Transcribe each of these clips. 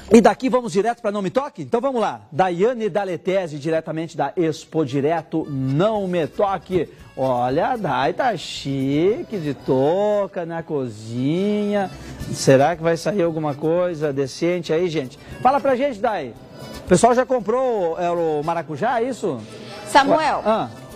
E daqui vamos direto para Não Me Toque? Então vamos lá. Daiane Daletese, diretamente da Expo Direto Não Me Toque. Olha, a Dai tá chique de touca na cozinha. Será que vai sair alguma coisa decente aí, gente? Fala pra gente, Dai. O pessoal já comprou o maracujá, é isso? Samuel.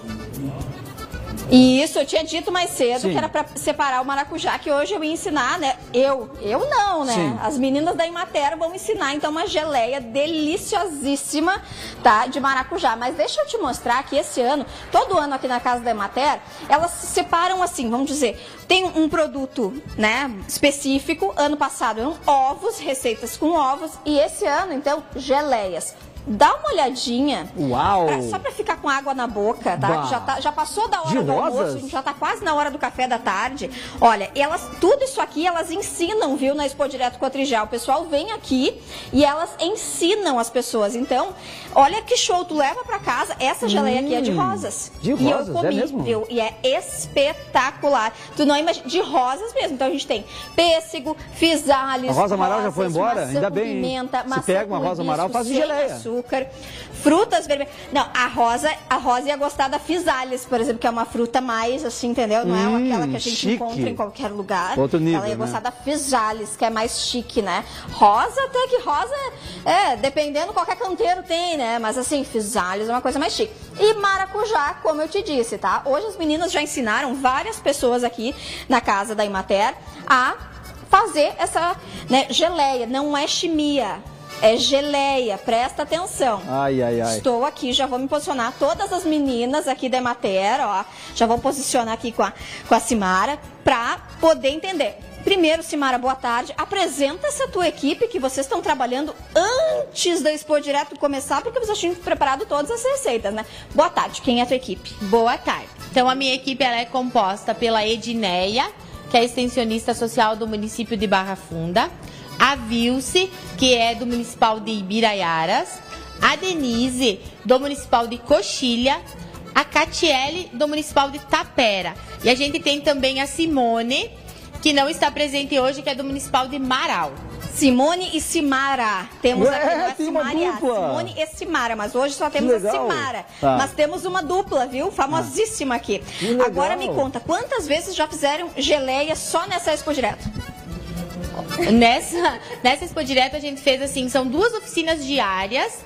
Isso, eu tinha dito mais cedo que era para separar o maracujá, que hoje eu ia ensinar, né? Eu não, né? Sim. As meninas da Emater vão ensinar, então, uma geleia deliciosíssima, tá? De maracujá. Mas deixa eu te mostrar que esse ano, todo ano aqui na casa da Emater, elas se separam assim, vamos dizer, tem um produto, né, específico. Ano passado eram ovos, receitas com ovos, e esse ano, então, geleias. Dá uma olhadinha. Uau! Só pra ficar com água na boca, tá? Já passou da hora do almoço, já tá quase na hora do café da tarde. Olha, tudo isso aqui elas ensinam, viu, na Expo Direto Cotrijal. O pessoal vem aqui e elas ensinam as pessoas. Então, olha que show, tu leva pra casa. Essa geleia aqui é de rosas. De rosas, e eu comi, é mesmo? Viu? E é espetacular. Tu não imagina, de rosas mesmo. Então a gente tem pêssego, fisales, a rosa amaral já foi embora? Ainda bem. Pimenta, se pega uma rosa amaral, faz geleia. Frutas vermelhas. Não, a rosa ia gostar da fisales, por exemplo, que é uma fruta mais assim, entendeu? Não é aquela que a gente chique. encontra em qualquer lugar. Outro nível, ela ia gostar da fisales, que é mais chique, né? Rosa, até que rosa, dependendo, qualquer canteiro tem, né? Mas assim, fisales é uma coisa mais chique. E maracujá, como eu te disse, tá? Hoje as meninas já ensinaram várias pessoas aqui na casa da Emater a fazer essa, né, geleia. Não é chimia. É geleia, presta atenção. Ai. Estou aqui, já vou me posicionar. Todas as meninas aqui da Emater, ó, já vou posicionar aqui com a Simara para poder entender. Primeiro, Simara, boa tarde. Apresenta essa tua equipe que vocês estão trabalhando antes da Expo Direto começar, porque vocês tinham preparado todas as receitas, né? Boa tarde, quem é a tua equipe? Boa tarde. Então, a minha equipe ela é composta pela Edneia, que é extensionista social do município de Barra Funda, a Vilce, que é do Municipal de Ibiraiaras, a Denise, do Municipal de Coxilha, a Catiele, do Municipal de Tapera. E a gente tem também a Simone, que não está presente hoje, que é do Municipal de Marau. Simone e Simara. Temos aqui uma dupla. Simone e Simara, mas hoje só temos a Simara. Tá. Mas temos uma dupla, viu? Famosíssima aqui. Agora me conta, quantas vezes já fizeram geleia só nessa Expo Direto? Nessa Expo Direto a gente fez assim, são 2 oficinas diárias,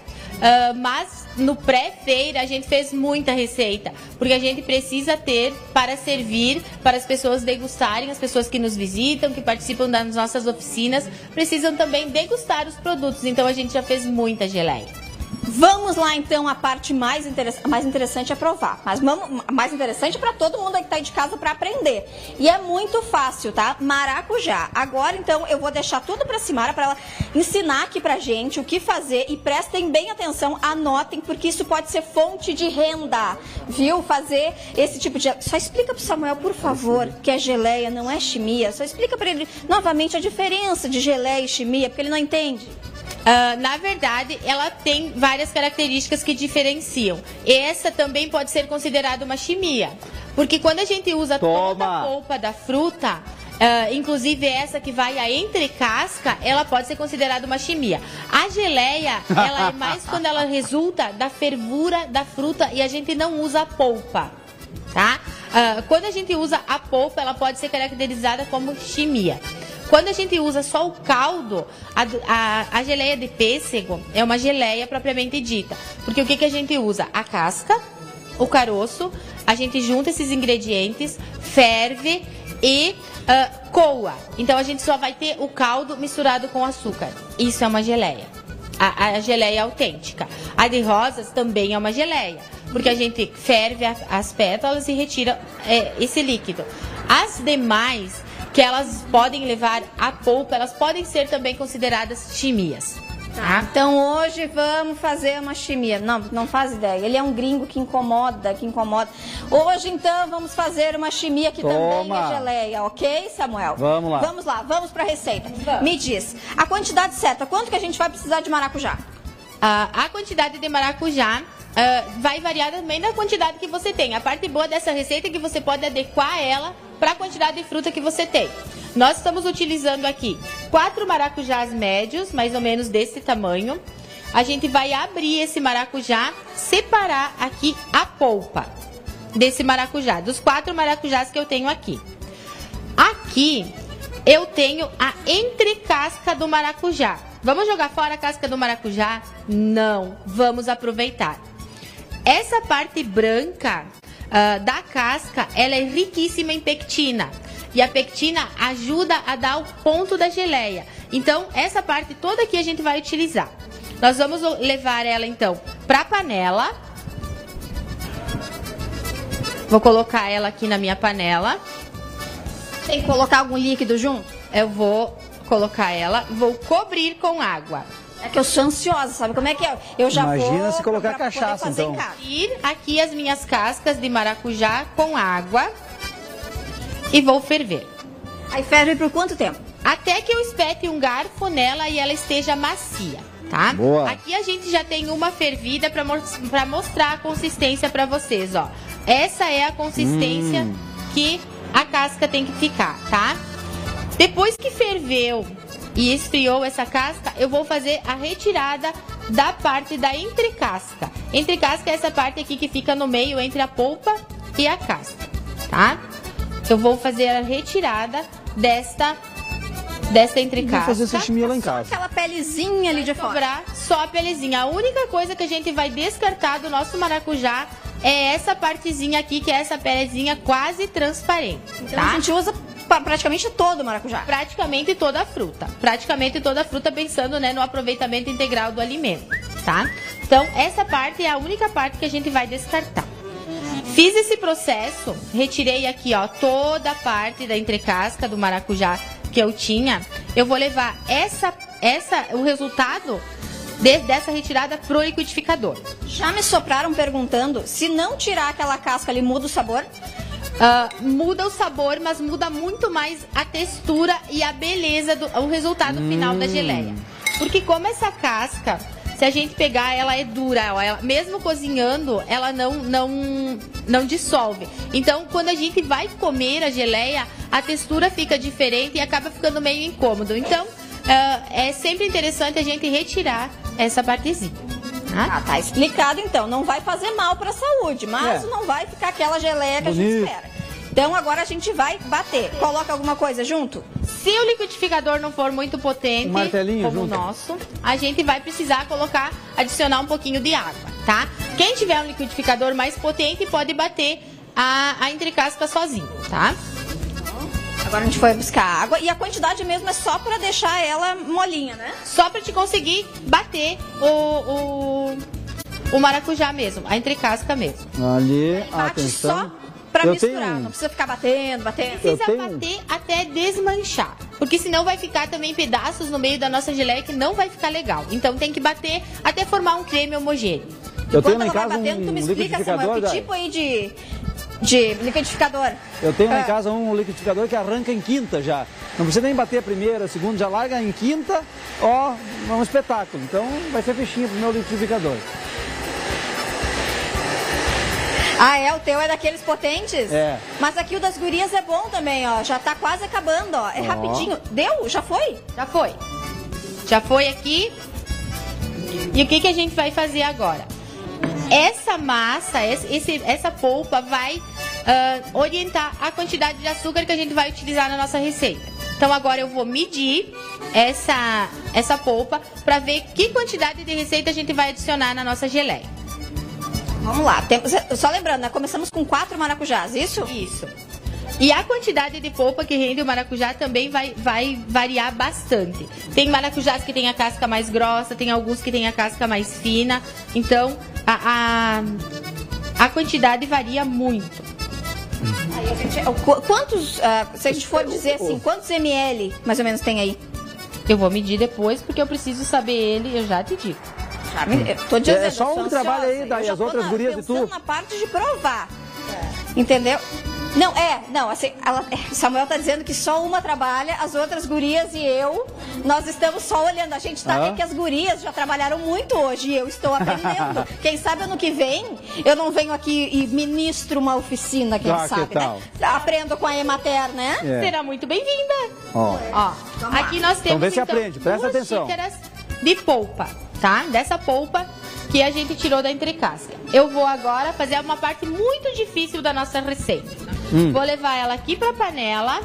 mas no pré-feira a gente fez muita receita, porque a gente precisa ter para servir, para as pessoas degustarem, as pessoas que nos visitam, que participam das nossas oficinas, precisam também degustar os produtos, então a gente já fez muita geleia. Vamos lá, então, a parte mais interessante é provar. Mas mais interessante para todo mundo que está aí de casa para aprender. E é muito fácil, tá? Maracujá. Agora, então, eu vou deixar tudo para a Simara, para ela ensinar aqui pra gente o que fazer. E prestem bem atenção, anotem, porque isso pode ser fonte de renda, viu? Fazer esse tipo de... Só explica pro Samuel, por favor, que é geleia, não é chimia. Só explica para ele, novamente, a diferença de geleia e chimia, porque ele não entende. Na verdade, ela tem várias características que diferenciam. Essa também pode ser considerada uma chimia, porque quando a gente usa toda a polpa da fruta, inclusive essa que vai a entrecasca, ela pode ser considerada uma chimia. A geleia, ela é mais quando ela resulta da fervura da fruta e a gente não usa a polpa, tá? Quando a gente usa a polpa, ela pode ser caracterizada como chimia. Quando a gente usa só o caldo, a geleia de pêssego é uma geleia propriamente dita. Porque o que a gente usa? A casca, o caroço, a gente junta esses ingredientes, ferve e coa. Então a gente só vai ter o caldo misturado com açúcar. Isso é uma geleia. A geleia autêntica. A de rosas também é uma geleia, porque a gente ferve as pétalas e retira esse líquido. As demais, que elas podem levar a polpa, elas podem ser também consideradas chimias. Tá. Então hoje vamos fazer uma chimia. Não faz ideia. Ele é um gringo que incomoda. Hoje então vamos fazer uma chimia que também é geleia, ok, Samuel? Vamos lá. Vamos lá, vamos para a receita. Me diz, a quantidade certa, quanto que a gente vai precisar de maracujá? A quantidade de maracujá vai variar também da quantidade que você tem. A parte boa dessa receita é que você pode adequar ela para a quantidade de fruta que você tem. Nós estamos utilizando aqui 4 maracujás médios, mais ou menos desse tamanho. A gente vai abrir esse maracujá, separar aqui a polpa desse maracujá, dos 4 maracujás que eu tenho aqui. Aqui eu tenho a entrecasca do maracujá. Vamos jogar fora a casca do maracujá? Não, vamos aproveitar. Essa parte branca da casca, ela é riquíssima em pectina. E a pectina ajuda a dar o ponto da geleia. Então, essa parte toda aqui a gente vai utilizar. Nós vamos levar ela, então, para a panela. Vou colocar ela aqui na minha panela. Tem que colocar algum líquido junto? Eu vou colocar ela, vou cobrir com água. É que eu sou ansiosa, sabe como é que é? Eu já Imagina vou se colocar cachaça, então. Ir aqui as minhas cascas de maracujá com água e vou ferver. Aí ferve por quanto tempo? Até que eu espete um garfo nela e ela esteja macia, tá? Boa. Aqui a gente já tem uma fervida para mostrar a consistência para vocês, ó. Essa é a consistência que a casca tem que ficar, tá? Depois que ferveu e esfriou essa casca, eu vou fazer a retirada da parte da entrecasca. Entrecasca é essa parte aqui que fica no meio entre a polpa e a casca, tá? Eu vou fazer a retirada desta entrecasca. Vou fazer sashimi lá em casa. Aquela pelezinha ali de fora. Sobrar só a pelezinha. A única coisa que a gente vai descartar do nosso maracujá é essa partezinha aqui, que é essa pelezinha quase transparente, Então tá? a gente usa praticamente todo o maracujá. Praticamente toda a fruta. Praticamente toda a fruta, pensando, né, no aproveitamento integral do alimento, tá? Então, essa parte é a única parte que a gente vai descartar. Fiz esse processo, retirei aqui, ó, toda a parte da entrecasca do maracujá que eu tinha. Eu vou levar o resultado dessa retirada pro liquidificador. Já me sopraram perguntando se não tirar aquela casca ali muda o sabor? Muda o sabor, mas muda muito mais a textura e a beleza, o resultado final da geleia. Porque como essa casca, se a gente pegar, ela é dura, ela, mesmo cozinhando, ela não dissolve. Então, quando a gente vai comer a geleia, a textura fica diferente e acaba ficando meio incômodo. Então, é sempre interessante a gente retirar essa partezinha. Tá explicado então. Não vai fazer mal para a saúde, mas não vai ficar aquela geleia que a gente espera. Então agora a gente vai bater. Coloca alguma coisa junto? Se o liquidificador não for muito potente, como o nosso, a gente vai precisar adicionar um pouquinho de água, tá? Quem tiver um liquidificador mais potente pode bater a entrecasca sozinho, tá? Agora a gente foi buscar água e a quantidade mesmo é só para deixar ela molinha, né? Só para te conseguir bater o maracujá mesmo, a entrecasca mesmo. Ali, bate atenção. Só para misturar, não precisa ficar batendo. Precisa bater até desmanchar, porque senão vai ficar também pedaços no meio da nossa geleia que não vai ficar legal. Então tem que bater até formar um creme homogêneo. Eu tenho lá em casa batendo, tu me explica, liquidificador, Samuel, que tipo aí de liquidificador? Eu tenho lá em casa um liquidificador que arranca em quinta já. Não precisa nem bater a primeira, a segunda, já larga em quinta, ó, é um espetáculo. Então vai ser fichinho pro meu liquidificador. O teu é daqueles potentes? É. Mas aqui o das gurias é bom também, ó. Já tá quase acabando, ó. É rapidinho. Deu? Já foi? Já foi. Já foi aqui. E o que a gente vai fazer agora? Essa massa, essa polpa vai orientar a quantidade de açúcar que a gente vai utilizar na nossa receita. Então agora eu vou medir essa polpa para ver que quantidade de receita a gente vai adicionar na nossa geleia. Vamos lá. Só lembrando, né? Começamos com 4 maracujás, isso? Isso. E a quantidade de polpa que rende o maracujá também vai variar bastante. Tem maracujás que tem a casca mais grossa, tem alguns que tem a casca mais fina. Então, a quantidade varia muito. Quantos, se a gente for dizer assim, quantos ml mais ou menos tem aí? Eu vou medir depois, porque eu preciso saber ele, eu já te digo. Tô dizendo, é só um trabalho aí, daí as outras gurias e tu. na parte de provar. Entendeu? Não, assim, Samuel tá dizendo que só uma trabalha, as outras gurias e eu, nós estamos só olhando. A gente tá vendo que as gurias já trabalharam muito hoje e eu estou aprendendo. Quem sabe ano que vem eu não venho aqui e ministro uma oficina, quem sabe, né? Aprendo com a Emater, né? Será muito bem-vinda. Ó, aqui nós temos, então, vê se aprende, presta atenção. Xícaras de polpa, tá? Dessa polpa que a gente tirou da entrecasca. Eu vou agora fazer uma parte muito difícil da nossa receita. Vou levar ela aqui pra panela.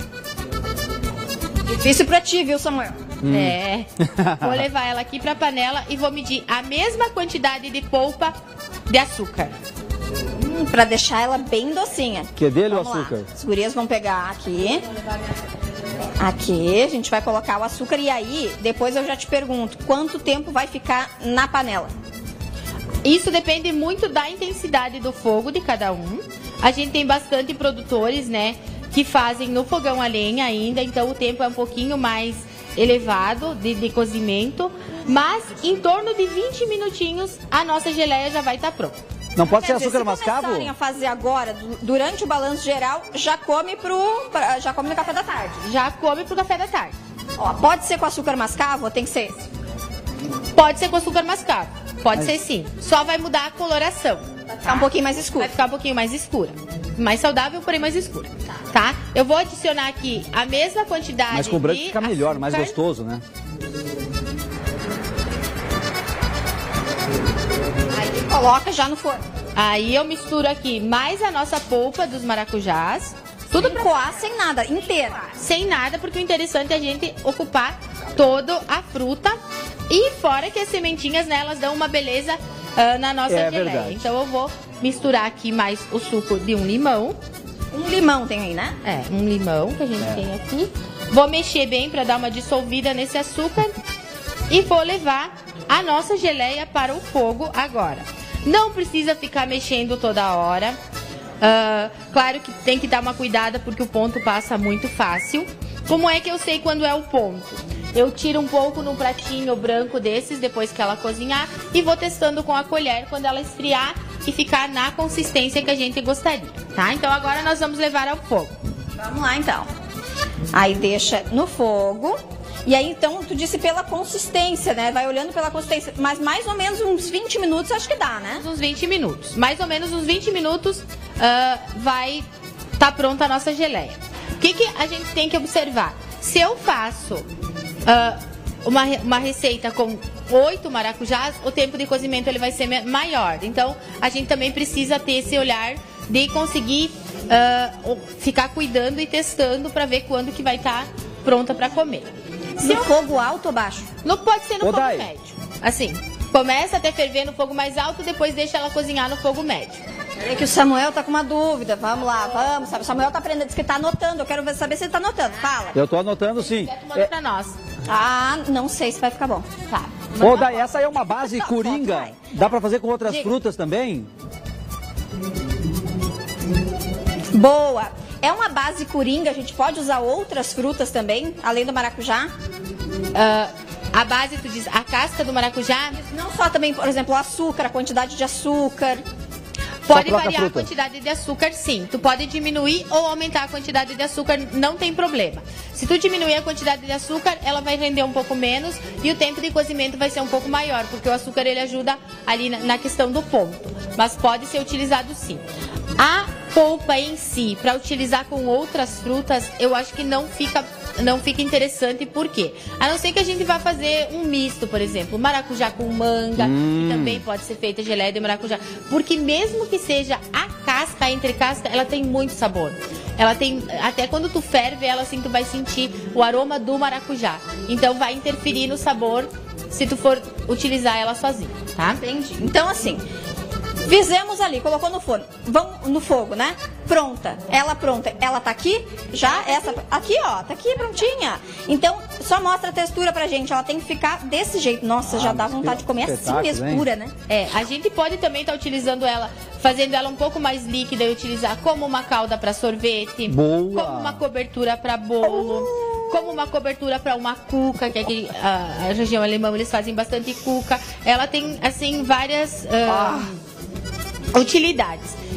Difícil pra ti, viu, Samuel? Vou levar ela aqui pra panela e vou medir a mesma quantidade de polpa de açúcar. Pra deixar ela bem docinha. Que é dele o Vamos açúcar? Lá. As gurias vão pegar aqui. Aqui, a gente vai colocar o açúcar e aí, depois eu já te pergunto, quanto tempo vai ficar na panela? Isso depende muito da intensidade do fogo de cada um. A gente tem bastante produtores, né, que fazem no fogão a lenha ainda, então o tempo é um pouquinho mais elevado de cozimento, mas em torno de 20 minutinhos a nossa geleia já vai estar pronta. Não pode ser açúcar mascavo? Se começarem a fazer agora, durante o balanço geral, já come no café da tarde. Já come pro café da tarde. Ó, pode ser com açúcar mascavo ou tem que ser esse? Pode ser com açúcar mascavo. Pode ser sim. Só vai mudar a coloração. Vai ficar um pouquinho mais escura. Vai ficar um pouquinho mais escura. Mais saudável, porém mais escura. Tá? Eu vou adicionar aqui a mesma quantidade. Mas com branco fica melhor, mais gostoso, né? Aí coloca já no forno. Aí eu misturo aqui mais a nossa polpa dos maracujás. Tudo pra coar sem nada, inteira. Sem nada, porque o interessante é a gente ocupar toda a fruta. E fora que as sementinhas, né, elas dão uma beleza na nossa geleia. Verdade. Então eu vou misturar aqui mais o suco de um limão. Um limão tem aí, né? Um limão que a gente tem aqui. Vou mexer bem para dar uma dissolvida nesse açúcar. E vou levar a nossa geleia para o fogo agora. Não precisa ficar mexendo toda hora. Claro que tem que dar uma cuidada porque o ponto passa muito fácil. Como é que eu sei quando é o ponto? Eu tiro um pouco num pratinho branco desses, depois que ela cozinhar, e vou testando com a colher quando ela esfriar e ficar na consistência que a gente gostaria, tá? Então agora nós vamos levar ao fogo. Vamos lá, então. Aí deixa no fogo. E aí, então, tu disse pela consistência, né? Vai olhando pela consistência. Mas mais ou menos uns 20 minutos acho que dá, né? Uns 20 minutos. Mais ou menos uns 20 minutos vai estar pronta a nossa geleia. O que a gente tem que observar? Se eu faço uma receita com 8 maracujás, o tempo de cozimento ele vai ser maior. Então, a gente também precisa ter esse olhar de conseguir ficar cuidando e testando para ver quando que vai estar pronta para comer. No fogo alto ou baixo? Pode ser no fogo médio. Assim, começa até ferver no fogo mais alto, depois deixa ela cozinhar no fogo médio. É que o Samuel tá com uma dúvida. Vamos lá, vamos. O Samuel tá aprendendo, diz que tá anotando. Eu quero saber se ele tá anotando. Fala. Eu tô anotando, sim. Manda pra nós. Não sei se vai ficar bom. Tá. Ô, Day, essa aí é uma base coringa. Dá pra fazer com outras frutas também? Boa. É uma base coringa, a gente pode usar outras frutas também, além do maracujá? A base, tu diz, a casca do maracujá? Não só também, por exemplo, o açúcar, a quantidade de açúcar. Pode variar a quantidade de açúcar, sim. Tu pode diminuir ou aumentar a quantidade de açúcar, não tem problema. Se tu diminuir a quantidade de açúcar, ela vai render um pouco menos e o tempo de cozimento vai ser um pouco maior, porque o açúcar ele ajuda ali na questão do ponto. Mas pode ser utilizado sim. A polpa em si, para utilizar com outras frutas, eu acho que não fica interessante, por quê? A não ser que a gente vá fazer um misto, por exemplo, maracujá com manga, que também pode ser feita geleia de maracujá, porque mesmo que seja a casca, a entrecasca, ela tem muito sabor. Ela tem, até quando tu ferve ela, assim, tu vai sentir o aroma do maracujá. Então vai interferir no sabor se tu for utilizar ela sozinha, tá? Entendi. Então, assim, fizemos ali, colocou no forno, vamos no fogo, né? Pronta, ela tá aqui, já, essa, aqui ó, tá aqui prontinha. Então, só mostra a textura pra gente, ela tem que ficar desse jeito. Nossa, já dá vontade de comer assim mesmo, pura, né? A gente pode também estar utilizando ela, fazendo ela um pouco mais líquida e utilizar como uma calda pra sorvete. Boa. Como uma cobertura pra bolo. Como uma cobertura para uma cuca, que aqui a região alemã eles fazem bastante cuca. Ela tem, assim, várias utilidades.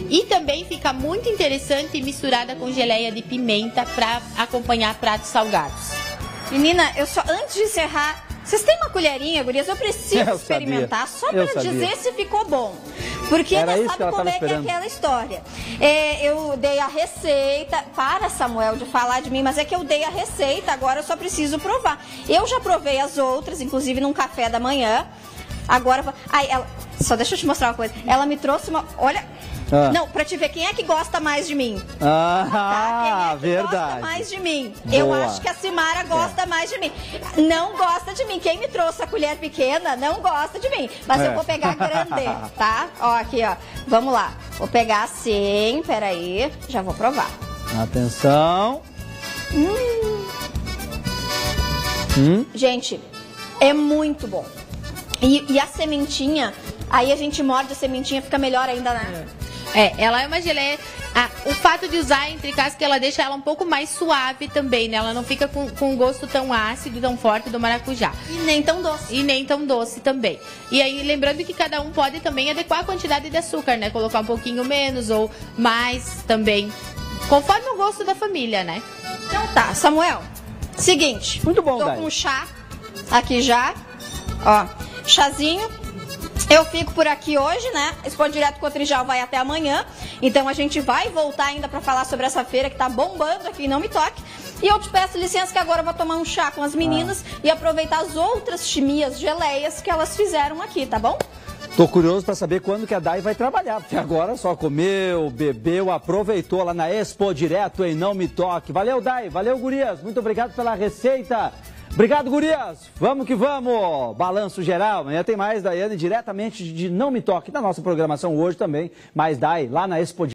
E também fica muito interessante misturada com geleia de pimenta para acompanhar pratos salgados. Menina, antes de encerrar, vocês têm uma colherinha, gurias? Eu preciso experimentar só para dizer se ficou bom. Porque ela sabe como é que é aquela história. Eu dei a receita, para Samuel de falar de mim, mas é que eu dei a receita, agora eu só preciso provar. Eu já provei as outras, inclusive num café da manhã. Agora, só deixa eu te mostrar uma coisa. Ela me trouxe uma, olha... Não, pra te ver quem é que gosta mais de mim. Quem é que verdade. gosta mais de mim? Boa. Eu acho que a Simara gosta mais de mim. Não gosta de mim. Quem me trouxe a colher pequena não gosta de mim. Mas eu vou pegar a grande, tá? Ó, aqui, ó. Vamos lá. Vou pegar assim, peraí. Já vou provar. Atenção. Gente, é muito bom. E a sementinha, aí a gente morde a sementinha, fica melhor ainda, né? Ela é uma geleia. O fato de usar entre casca, ela deixa ela um pouco mais suave também, né? Ela não fica com um gosto tão ácido, tão forte do maracujá. E nem tão doce. E nem tão doce também. E aí, lembrando que cada um pode também adequar a quantidade de açúcar, né? Colocar um pouquinho menos ou mais também. Conforme o gosto da família, né? Então tá, Samuel. Seguinte. Muito bom, tô com um chá aqui já. Ó, chazinho. Eu fico por aqui hoje, né? Expo Direto Cotrijal vai até amanhã. Então a gente vai voltar ainda para falar sobre essa feira que tá bombando aqui em Não Me Toque. E eu te peço licença que agora eu vou tomar um chá com as meninas e aproveitar as outras chimias, geleias que elas fizeram aqui, tá bom? Tô curioso para saber quando que a Dai vai trabalhar, porque agora só comeu, bebeu, aproveitou lá na Expo Direto em Não Me Toque. Valeu, Dai, valeu, gurias, muito obrigado pela receita. Obrigado, gurias. Vamos que vamos. Balanço geral. Amanhã tem mais, Daiane, diretamente de Não Me Toque, na nossa programação hoje também. Mais Dai, lá na Expo